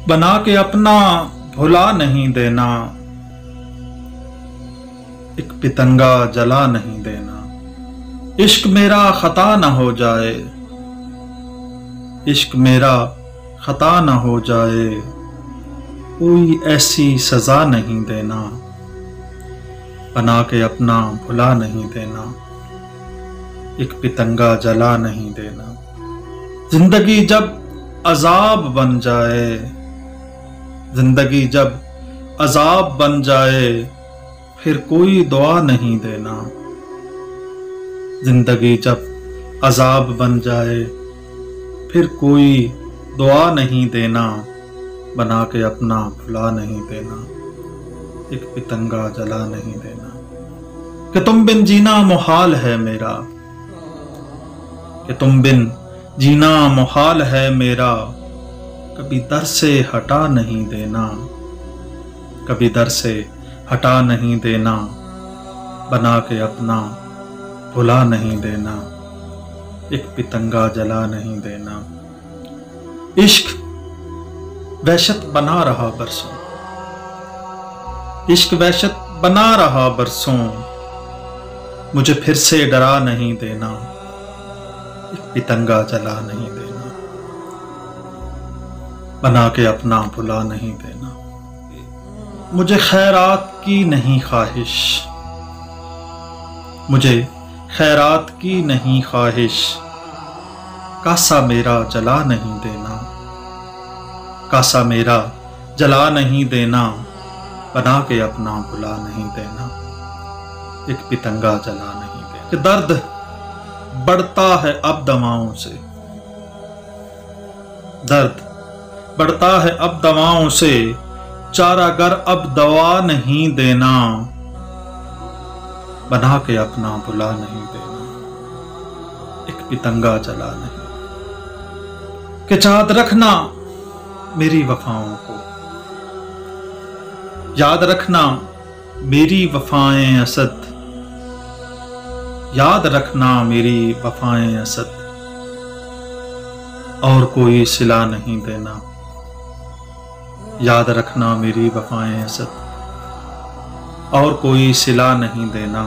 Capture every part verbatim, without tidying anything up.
बना के अपना भुला नहीं देना, एक पितंगा जला नहीं देना। इश्क मेरा खता न हो जाए, इश्क मेरा खता न हो जाए, कोई ऐसी सजा नहीं देना, बना के अपना भुला नहीं देना, एक पितंगा जला नहीं देना। जिंदगी जब अजाब बन जाए, जिंदगी जब अजाब बन जाए, फिर कोई दुआ नहीं देना। जिंदगी जब अजाब बन जाए, फिर कोई दुआ नहीं देना, बना के अपना भुला नहीं देना, एक पितंगा जला नहीं देना। कि तुम बिन जीना मुहाल है मेरा, कि तुम बिन जीना मुहाल है मेरा, कभी दर से हटा नहीं देना, कभी दर से हटा नहीं देना, बना के अपना भुला नहीं देना, एक पितंगा जला नहीं देना। इश्क वहशत बना रहा बरसों, इश्क वहशत बना रहा बरसों, मुझे फिर से डरा नहीं देना, एक पितंगा जला नहीं देना, बना के अपना भुला नहीं देना। मुझे खैरात की नहीं ख्वाहिश, मुझे खैरात की नहीं ख्वाहिश, कासा मेरा जला नहीं देना, कासा मेरा जला नहीं देना, बना के अपना भुला नहीं देना, एक पितंगा जला नहीं देना। कि दर्द बढ़ता है अब दवाओं से, दर्द बढ़ता है अब दवाओं से, चारागर अब दवा नहीं देना, बना के अपना भुला नहीं देना, एक पितंगा जला नहीं। कि याद रखना मेरी वफाओं को, याद रखना मेरी वफाएं असद, याद रखना मेरी वफाएं असद, और कोई सिला नहीं देना, याद रखना मेरी वफाएं असद, और कोई सिला नहीं देना,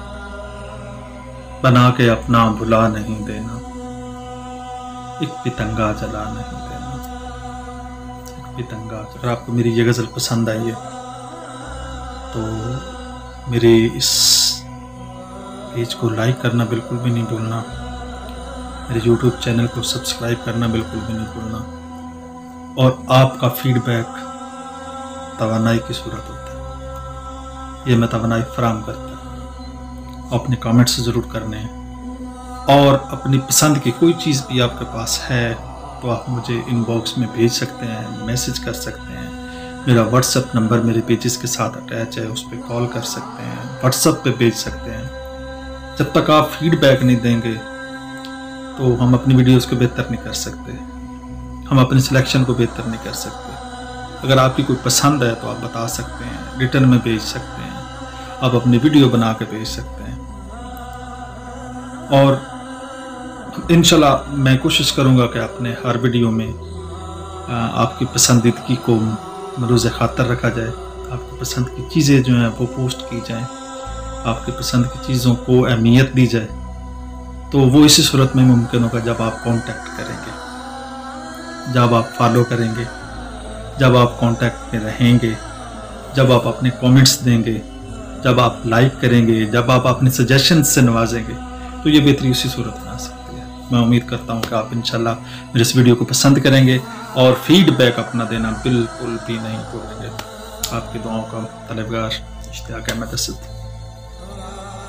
बना के अपना भुला नहीं देना, एक पितंगा जला नहीं देना, एक पितंगा। अगर आपको मेरी ये गज़ल पसंद आई है तो मेरे इस पेज को लाइक करना बिल्कुल भी नहीं भूलना, मेरे यूट्यूब चैनल को सब्सक्राइब करना बिल्कुल भी नहीं भूलना, और आपका फीडबैक तवानाई की सूरत होता है, ये मैं तवानाई फराहम करता हूँ। अपने कमेंट्स ज़रूर करने हैं, और अपनी पसंद की कोई चीज़ भी आपके पास है तो आप मुझे इनबॉक्स में भेज सकते हैं, मैसेज कर सकते हैं। मेरा व्हाट्सएप नंबर मेरे पेजेस के साथ अटैच है, उस पर कॉल कर सकते हैं, व्हाट्सएप पे भेज सकते हैं। जब तक आप फीडबैक नहीं देंगे तो हम अपनी वीडियोज़ को बेहतर नहीं कर सकते, हम अपने सिलेक्शन को बेहतर नहीं कर सकते। अगर आपकी कोई पसंद है तो आप बता सकते हैं, रिटर्न में भेज सकते हैं, आप अपनी वीडियो बना के भेज सकते हैं। और इंशाल्लाह मैं कोशिश करूंगा कि अपने हर वीडियो में आपकी पसंदीदगी को मरूज़ खातर रखा जाए, आपकी पसंद की चीज़ें जो हैं वो पोस्ट की जाएँ, आपकी पसंद की चीज़ों को अहमियत दी जाए। तो वो इसी सूरत में मुमकिन होगा जब आप कांटेक्ट करेंगे, जब आप फॉलो करेंगे, जब आप कांटेक्ट में रहेंगे, जब आप अपने कमेंट्स देंगे, जब आप लाइक करेंगे, जब आप अपने सजेशन से नवाजेंगे, तो ये बेहतरी उसी सूरत में आ सकती है। मैं उम्मीद करता हूँ कि आप इंशाल्लाह मेरे इस वीडियो को पसंद करेंगे और फीडबैक अपना देना बिल्कुल भी नहीं भूलेंगे। आपकी दुआओं का तलबगार इश्तियाक अहमद असद।